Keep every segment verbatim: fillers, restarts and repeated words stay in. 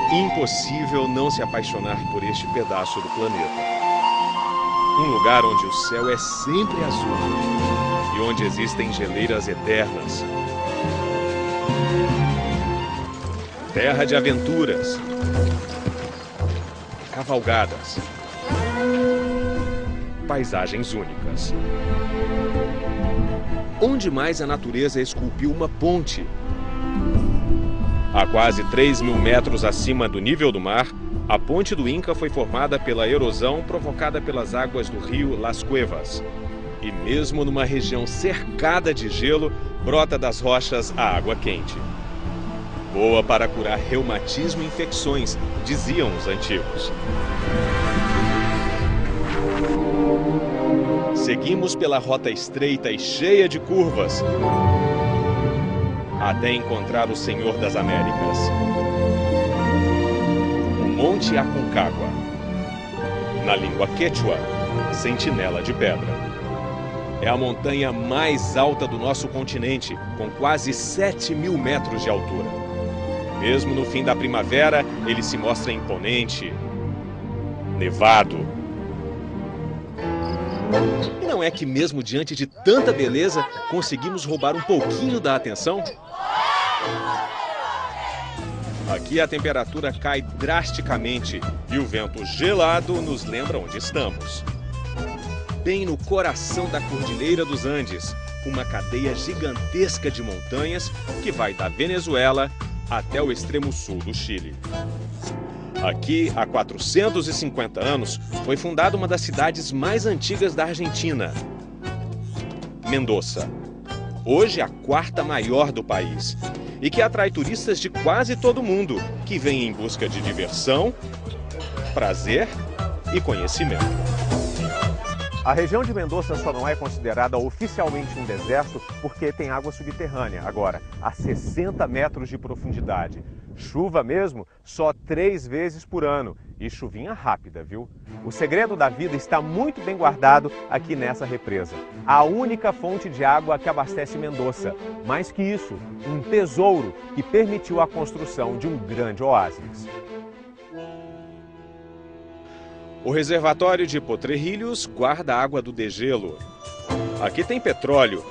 Impossível não se apaixonar por este pedaço do planeta. Um lugar onde o céu é sempre azul e onde existem geleiras eternas. Terra de aventuras, cavalgadas, paisagens únicas. Onde mais a natureza esculpiu uma ponte? A quase três mil metros acima do nível do mar, a Ponte do Inca foi formada pela erosão provocada pelas águas do rio Las Cuevas. E mesmo numa região cercada de gelo, brota das rochas a água quente. Boa para curar reumatismo e infecções, diziam os antigos. Seguimos pela rota estreita e cheia de curvas, até encontrar o Senhor das Américas, o Monte Aconcagua. Na língua quechua, sentinela de pedra. É a montanha mais alta do nosso continente, com quase sete mil metros de altura. Mesmo no fim da primavera, ele se mostra imponente, nevado. E não é que mesmo diante de tanta beleza, conseguimos roubar um pouquinho da atenção? Aqui a temperatura cai drasticamente e o vento gelado nos lembra onde estamos. Bem no coração da Cordilheira dos Andes, uma cadeia gigantesca de montanhas que vai da Venezuela até o extremo sul do Chile. Aqui, há quatrocentos e cinquenta anos, foi fundada uma das cidades mais antigas da Argentina, Mendoza. Hoje a quarta maior do país e que atrai turistas de quase todo o mundo que vêm em busca de diversão, prazer e conhecimento. A região de Mendoza só não é considerada oficialmente um deserto porque tem água subterrânea, agora, a sessenta metros de profundidade. Chuva mesmo, só três vezes por ano. E chuvinha rápida, viu? O segredo da vida está muito bem guardado aqui nessa represa. A única fonte de água que abastece Mendoza. Mais que isso, um tesouro que permitiu a construção de um grande oásis. O reservatório de Potrerillos guarda a água do degelo. Aqui tem petróleo.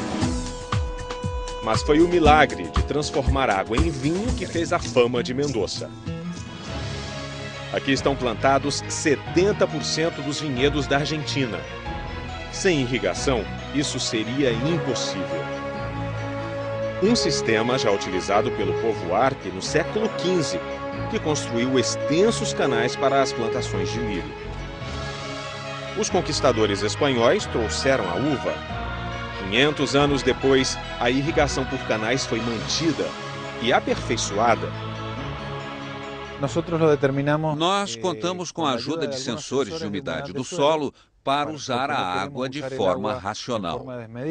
Mas foi o milagre de transformar água em vinho que fez a fama de Mendoza. Aqui estão plantados setenta por cento dos vinhedos da Argentina. Sem irrigação, isso seria impossível. Um sistema já utilizado pelo povo Arpe no século quinze, que construiu extensos canais para as plantações de milho. Os conquistadores espanhóis trouxeram a uva. quinhentos anos depois, a irrigação por canais foi mantida e aperfeiçoada. Nós contamos com a ajuda de sensores de umidade do solo para usar a água de forma racional.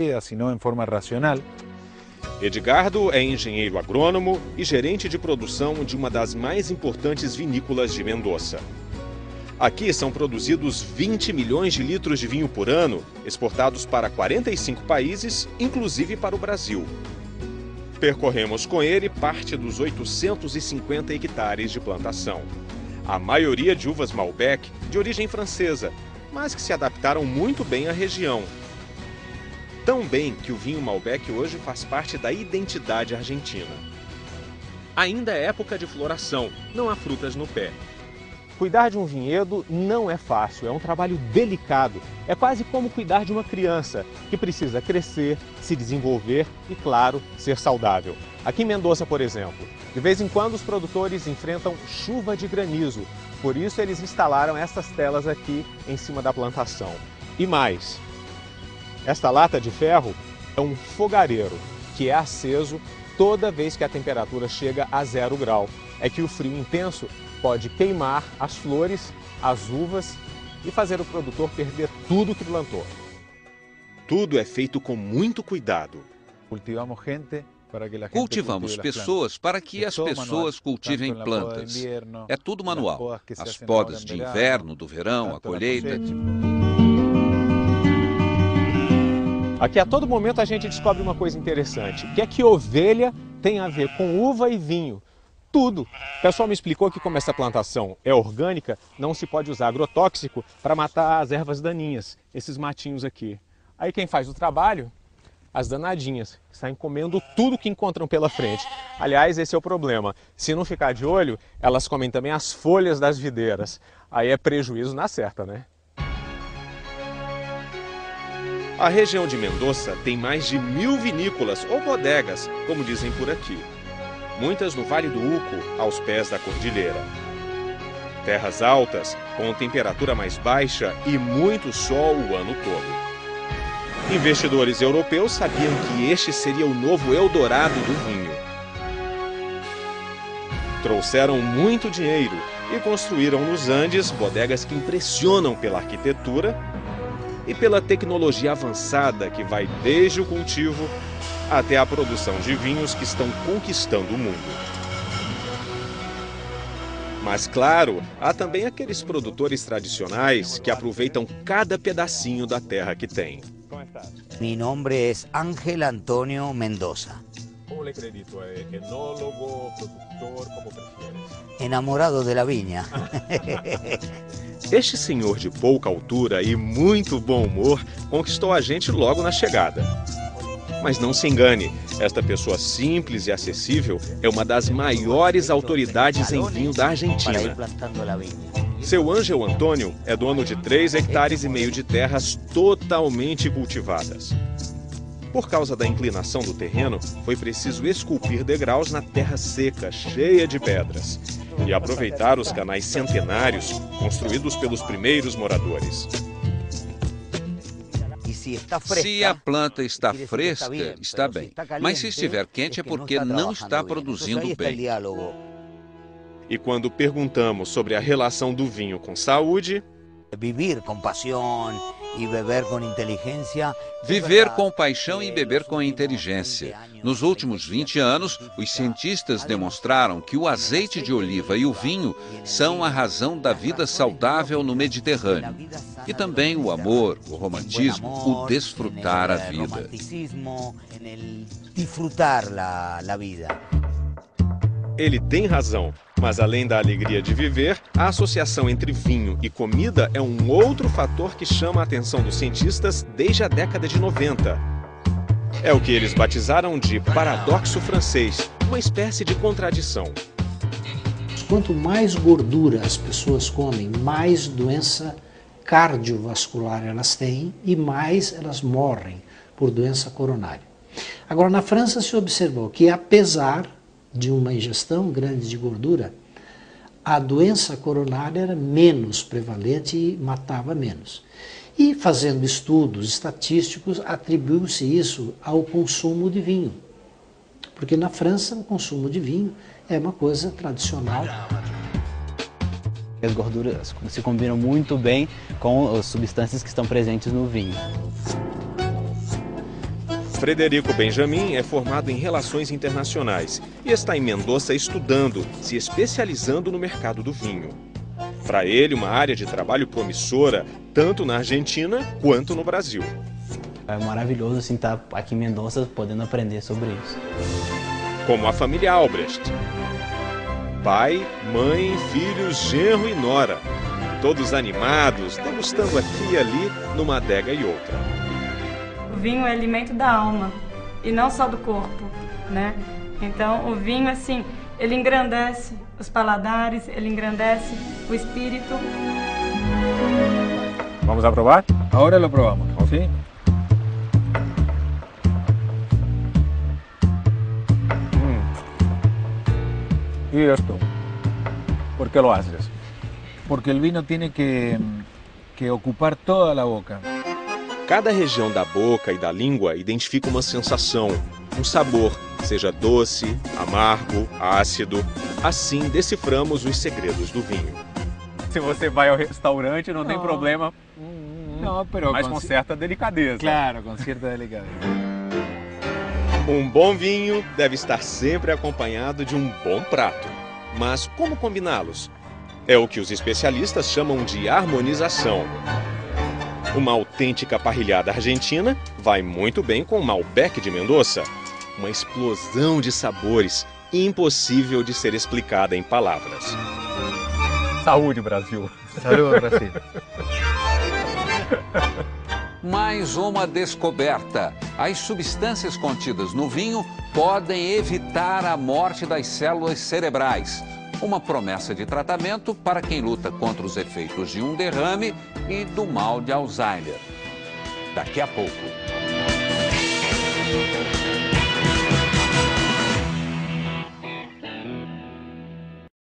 Edgardo é engenheiro agrônomo e gerente de produção de uma das mais importantes vinícolas de Mendoza. Aqui são produzidos vinte milhões de litros de vinho por ano, exportados para quarenta e cinco países, inclusive para o Brasil. Percorremos com ele parte dos oitocentos e cinquenta hectares de plantação. A maioria de uvas Malbec de origem francesa, mas que se adaptaram muito bem à região. Tão bem que o vinho Malbec hoje faz parte da identidade argentina. Ainda é época de floração, não há frutas no pé. Cuidar de um vinhedo não é fácil, é um trabalho delicado. É quase como cuidar de uma criança, que precisa crescer, se desenvolver e, claro, ser saudável. Aqui em Mendoza, por exemplo, de vez em quando os produtores enfrentam chuva de granizo. Por isso eles instalaram essas telas aqui em cima da plantação. E mais, esta lata de ferro é um fogareiro, que é aceso toda vez que a temperatura chega a zero grau. É que o frio intenso pode queimar as flores, as uvas e fazer o produtor perder tudo que plantou. Tudo é feito com muito cuidado. Cultivamos pessoas para que as pessoas cultivem plantas. É tudo manual. As podas de inverno, do verão, a colheita. Aqui a todo momento a gente descobre uma coisa interessante. O que é que ovelha tem a ver com uva e vinho? tudo. O pessoal me explicou que como essa plantação é orgânica, não se pode usar agrotóxico para matar as ervas daninhas, esses matinhos aqui. Aí quem faz o trabalho? As danadinhas, que saem comendo tudo que encontram pela frente. Aliás, esse é o problema. Se não ficar de olho, elas comem também as folhas das videiras. Aí é prejuízo na certa, né? A região de Mendoza tem mais de mil vinícolas ou bodegas, como dizem por aqui. Muitas no Vale do Uco, aos pés da cordilheira. Terras altas, com temperatura mais baixa e muito sol o ano todo. Investidores europeus sabiam que este seria o novo Eldorado do vinho. Trouxeram muito dinheiro e construíram nos Andes bodegas que impressionam pela arquitetura e pela tecnologia avançada que vai desde o cultivo até a produção de vinhos que estão conquistando o mundo. Mas, claro, há também aqueles produtores tradicionais que aproveitam cada pedacinho da terra que têm. Mi nombre es Ángel Antonio Mendoza. ¿Cómo le acredito? ¿Enólogo, productor, como prefieres? Enamorado de la viña. Este senhor de pouca altura e muito bom humor conquistou a gente logo na chegada. Mas não se engane, esta pessoa simples e acessível é uma das maiores autoridades em vinho da Argentina. Seu Ángel Antônio é dono de três hectares e meio de terras totalmente cultivadas. Por causa da inclinação do terreno, foi preciso esculpir degraus na terra seca, cheia de pedras, e aproveitar os canais centenários construídos pelos primeiros moradores. Se a planta está fresca, está bem. Mas se estiver quente é porque não está produzindo bem. E quando perguntamos sobre a relação do vinho com saúde... Viver com paixão e beber com inteligência. Viver com paixão e beber com inteligência. Nos últimos vinte anos, os cientistas demonstraram que o azeite de oliva e o vinho são a razão da vida saudável no Mediterrâneo. E também o amor, o romantismo, o desfrutar a vida. Disfrutar a vida. Ele tem razão, mas além da alegria de viver, a associação entre vinho e comida é um outro fator que chama a atenção dos cientistas desde a década de noventa. É o que eles batizaram de paradoxo francês, uma espécie de contradição. Quanto mais gordura as pessoas comem, mais doença cardiovascular elas têm e mais elas morrem por doença coronária. Agora, na França se observou que, apesar de uma ingestão grande de gordura, a doença coronária era menos prevalente e matava menos. E, fazendo estudos estatísticos, atribuiu-se isso ao consumo de vinho. Porque na França o consumo de vinho é uma coisa tradicional. As gorduras se combinam muito bem com as substâncias que estão presentes no vinho. Frederico Benjamin é formado em Relações Internacionais e está em Mendoza estudando, se especializando no mercado do vinho. Para ele, uma área de trabalho promissora, tanto na Argentina quanto no Brasil. É maravilhoso assim, estar aqui em Mendoza podendo aprender sobre isso. Como a família Albrecht. Pai, mãe, filhos, genro e nora. Todos animados, degustando aqui e ali, numa adega e outra. O vinho é alimento da alma e não só do corpo, né? Então o vinho, assim, ele engrandece os paladares, ele engrandece o espírito. Vamos a probar? Agora lo probamos, ¿sí? Mm. ¿Y esto? ¿Por qué lo haces? Porque el vino tiene que, que ocupar toda la boca. Cada região da boca e da língua identifica uma sensação, um sabor, seja doce, amargo, ácido. Assim deciframos os segredos do vinho. Se você vai ao restaurante, não, não. tem problema, não, pero mas com, com certa delicadeza. Claro, com certa delicadeza. Um bom vinho deve estar sempre acompanhado de um bom prato. Mas como combiná-los? É o que os especialistas chamam de harmonização. Uma autêntica parrilhada argentina vai muito bem com o Malbec de Mendoza. Uma explosão de sabores impossível de ser explicada em palavras. Saúde, Brasil. Saúde, Brasil. Mais uma descoberta. As substâncias contidas no vinho podem evitar a morte das células cerebrais. Uma promessa de tratamento para quem luta contra os efeitos de um derrame e do mal de Alzheimer. Daqui a pouco.